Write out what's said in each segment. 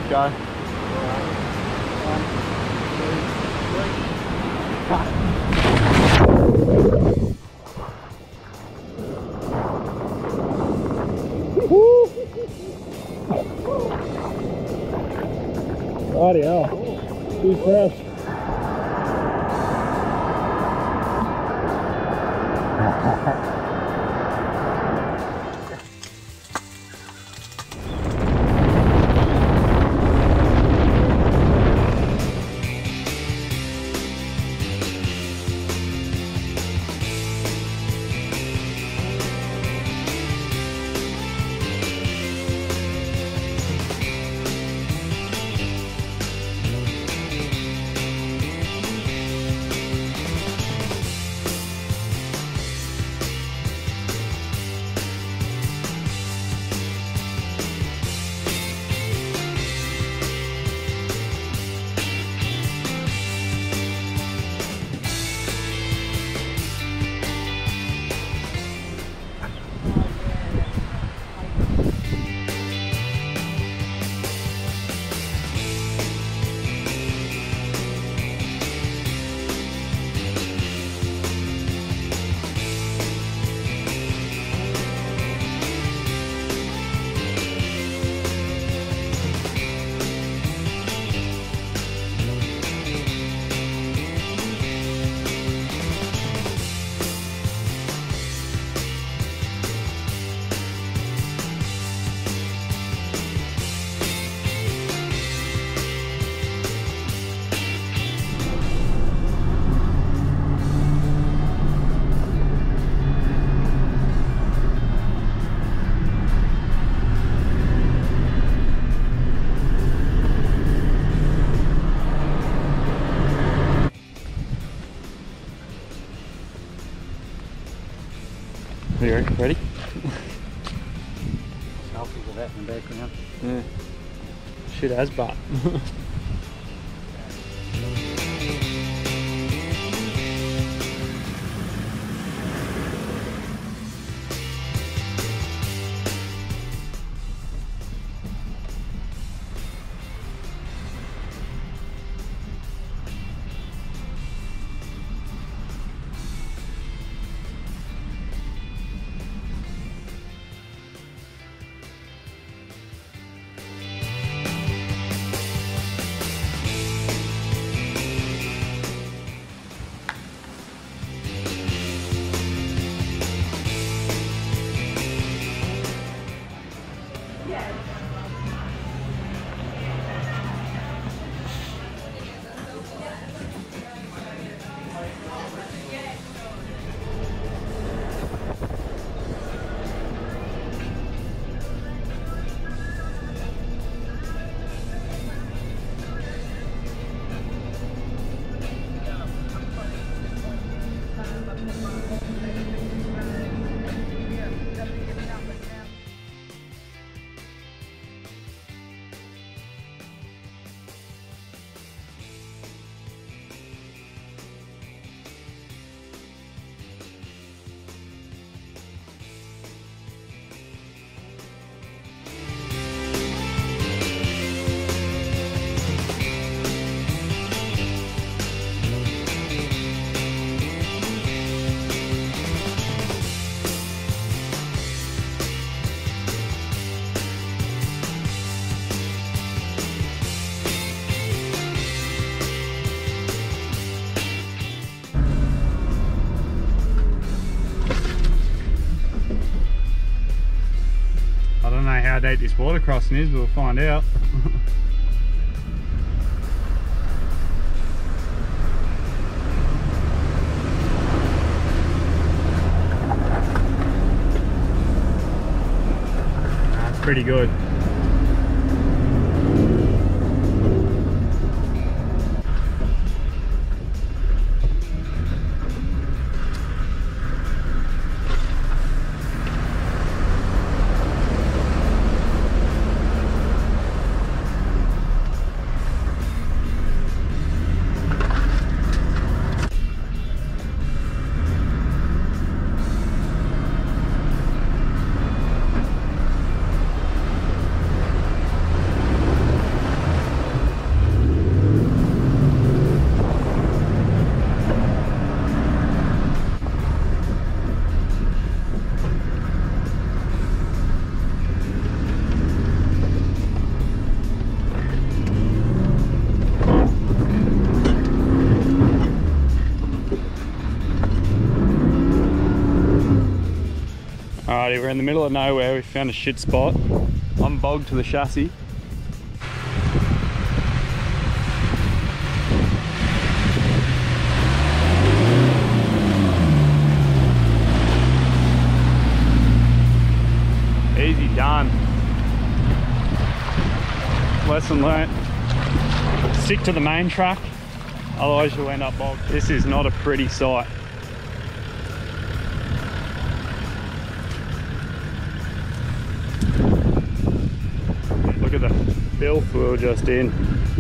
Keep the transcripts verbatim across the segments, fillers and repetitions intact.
Go. Bloody hell. She's fresh. Here, ready? Selfies of that in the background. Yeah. Shit has butt. How deep this water crossing is, we'll find out. That's pretty good. Alrighty, we're in the middle of nowhere. We found a shit spot. I'm bogged to the chassis. Easy done. Lesson learnt. Stick to the main track, otherwise you'll end up bogged. This is not a pretty sight. Look at the filth we were just in.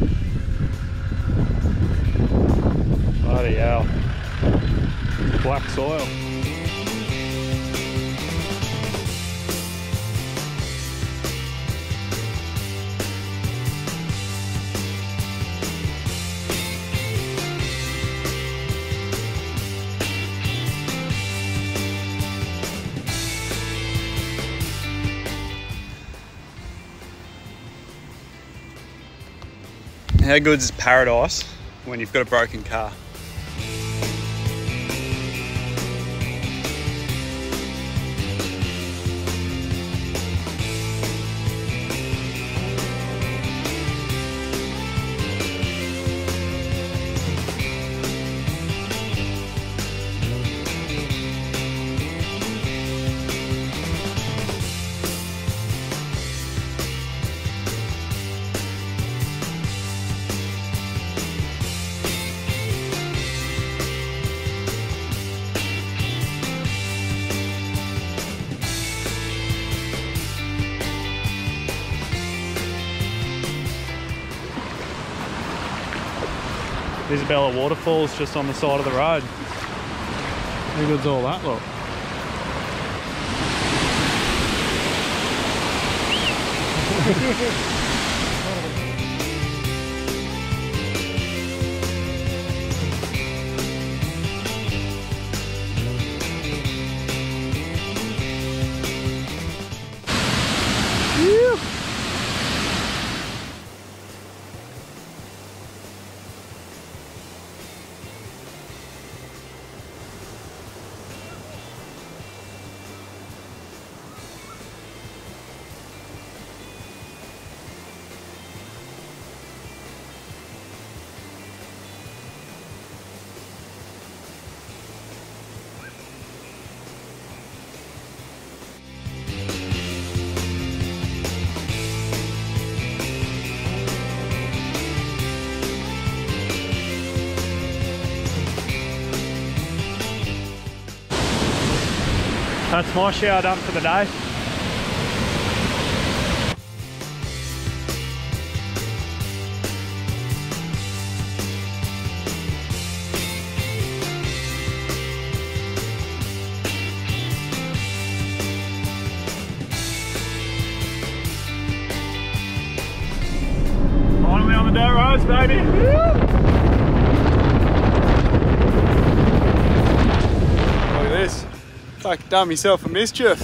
Bloody hell. Black soil. How good is paradise when you've got a broken car? Isabella waterfalls just on the side of the road. How good's all that look? That's my shower done for the day. Finally on the dirt roads, baby. Look at this. Like done myself a mischief.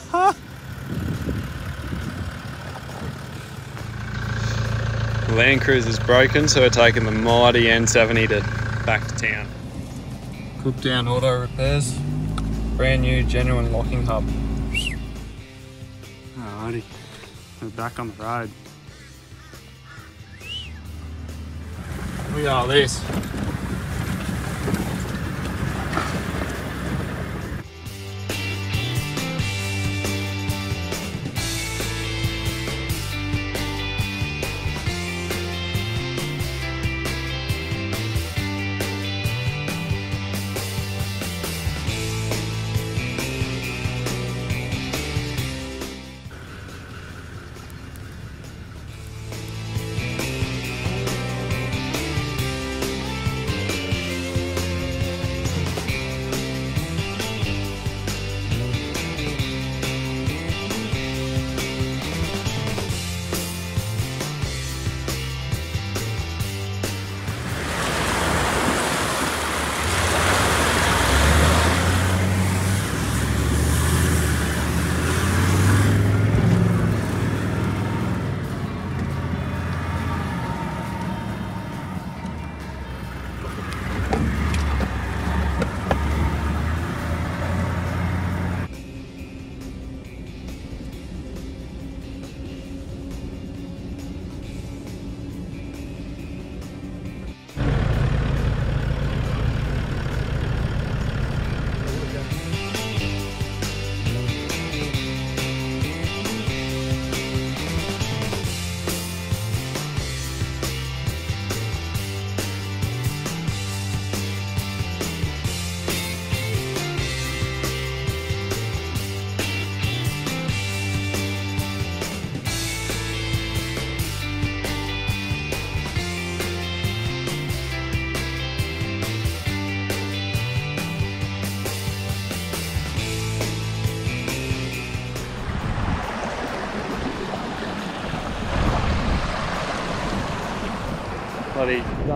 Landcruiser's broken, so we're taking the mighty N seventy to back to town. Cook down auto repairs. Brand new genuine locking hub. Alrighty, we're back on the road. Look at all this.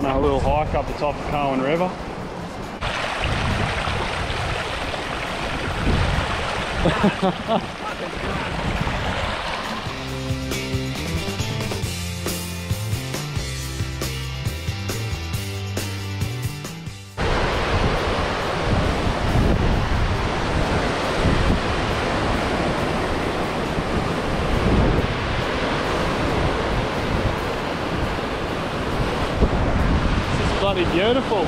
On a little hike up the top of Cowan River. Bloody beautiful.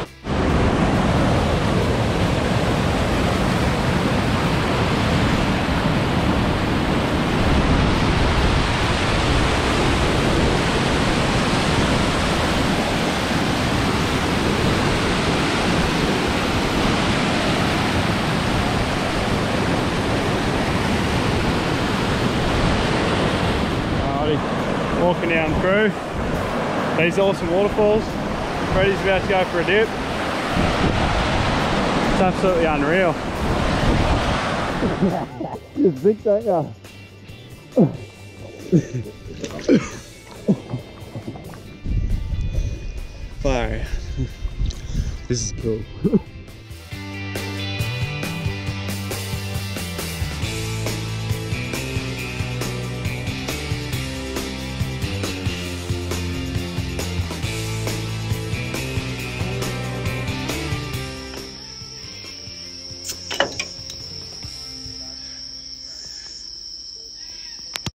Alrighty, walking down through these awesome waterfalls. Freddie's about to go for a dip. It's absolutely unreal. You think that, yeah. Fire. This is cool.